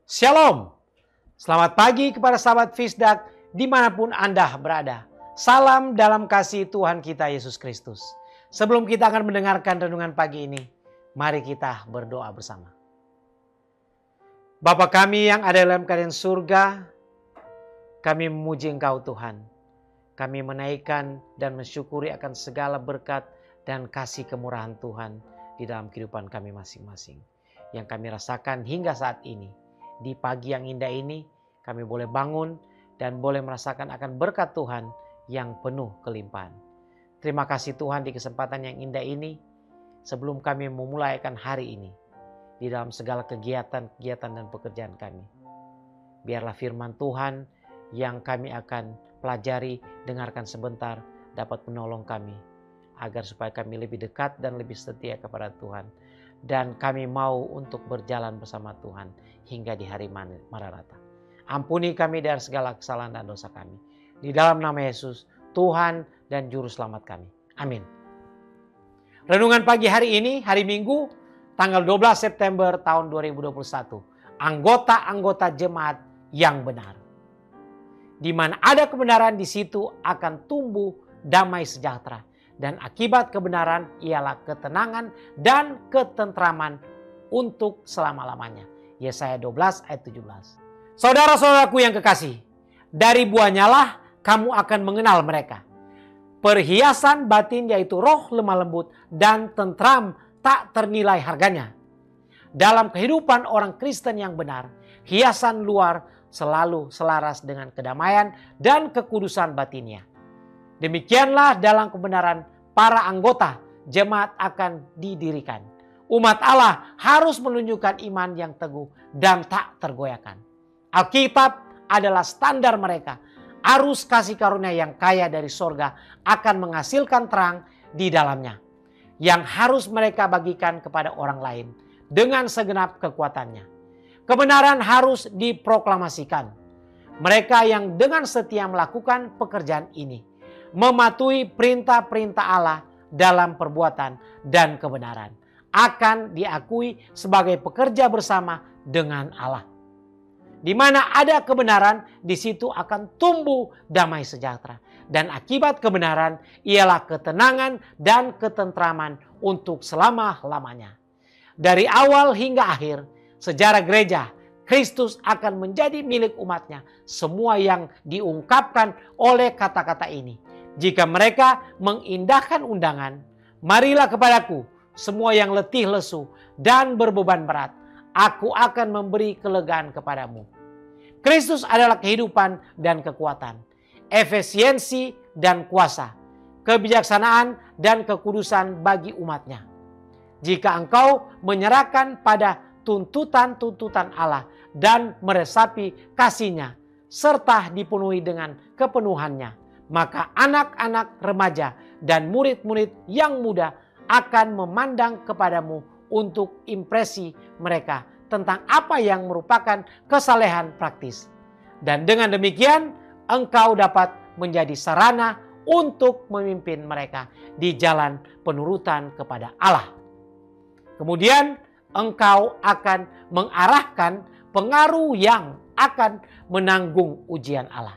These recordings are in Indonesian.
Shalom. Selamat pagi kepada sahabat Fisdak dimanapun Anda berada. Salam dalam kasih Tuhan kita Yesus Kristus. Sebelum kita akan mendengarkan renungan pagi ini, mari kita berdoa bersama. Bapa kami yang ada dalam kerajaan surga, kami memuji Engkau Tuhan. Kami menaikkan dan mensyukuri akan segala berkat dan kasih kemurahan Tuhan di dalam kehidupan kami masing-masing. Yang kami rasakan hingga saat ini. Di pagi yang indah ini kami boleh bangun dan boleh merasakan akan berkat Tuhan yang penuh kelimpahan. Terima kasih Tuhan di kesempatan yang indah ini sebelum kami memulai akan hari ini di dalam segala kegiatan dan pekerjaan kami. Biarlah firman Tuhan yang kami akan pelajari, dengarkan sebentar dapat menolong kami agar supaya kami lebih dekat dan lebih setia kepada Tuhan. Dan kami mau untuk berjalan bersama Tuhan hingga di hari Maranatha. Ampuni kami dari segala kesalahan dan dosa kami. Di dalam nama Yesus, Tuhan dan Juru Selamat kami. Amin. Renungan pagi hari ini, hari Minggu, tanggal 12 September tahun 2021. Anggota-anggota jemaat yang benar. Di mana ada kebenaran, di situ akan tumbuh damai sejahtera. Dan akibat kebenaran ialah ketenangan dan ketentraman untuk selama-lamanya. Yesaya 12 ayat 17. Saudara-saudaraku yang kekasih, dari buahnya lah kamu akan mengenal mereka. Perhiasan batin yaitu roh lemah lembut dan tentram tak ternilai harganya. Dalam kehidupan orang Kristen yang benar, hiasan luar selalu selaras dengan kedamaian dan kekudusan batinnya. Demikianlah dalam kebenaran para anggota jemaat akan didirikan. Umat Allah harus menunjukkan iman yang teguh dan tak tergoyahkan. Alkitab adalah standar mereka. Arus kasih karunia yang kaya dari sorga akan menghasilkan terang di dalamnya. Yang harus mereka bagikan kepada orang lain dengan segenap kekuatannya. Kebenaran harus diproklamasikan. Mereka yang dengan setia melakukan pekerjaan ini mematuhi perintah-perintah Allah dalam perbuatan dan kebenaran akan diakui sebagai pekerja bersama dengan Allah. Di mana ada kebenaran, di situ akan tumbuh damai sejahtera. Dan akibat kebenaran ialah ketenangan dan ketentraman untuk selama-lamanya. Dari awal hingga akhir, sejarah gereja, Kristus akan menjadi milik umatnya. Semua yang diungkapkan oleh kata-kata ini. Jika mereka mengindahkan undangan, marilah kepadaku semua yang letih lesu dan berbeban berat. Aku akan memberi kelegaan kepadamu. Kristus adalah kehidupan dan kekuatan, efisiensi dan kuasa, kebijaksanaan dan kekudusan bagi umatnya. Jika engkau menyerahkan pada tuntutan-tuntutan Allah dan meresapi kasih-Nya serta dipenuhi dengan kepenuhannya, maka anak-anak remaja dan murid-murid yang muda akan memandang kepadamu untuk impresi mereka tentang apa yang merupakan kesalehan praktis. Dan dengan demikian engkau dapat menjadi sarana untuk memimpin mereka di jalan penurutan kepada Allah. Kemudian engkau akan mengarahkan pengaruh yang akan menanggung ujian Allah.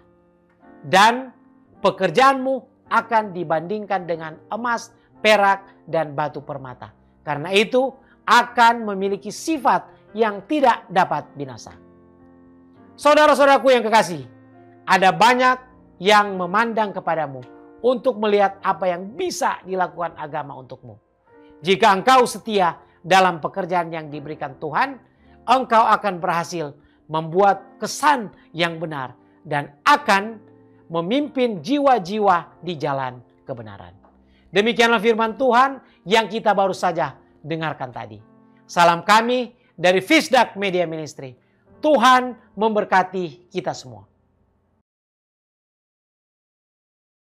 Dan pekerjaanmu akan dibandingkan dengan emas, perak, dan batu permata. Karena itu akan memiliki sifat yang tidak dapat binasa. Saudara-saudaraku yang kekasih, ada banyak yang memandang kepadamu untuk melihat apa yang bisa dilakukan agama untukmu. Jika engkau setia dalam pekerjaan yang diberikan Tuhan, engkau akan berhasil membuat kesan yang benar dan akan memimpin jiwa-jiwa di jalan kebenaran. Demikianlah firman Tuhan yang kita baru saja dengarkan tadi. Salam kami dari Fisdak Media Ministry. Tuhan memberkati kita semua.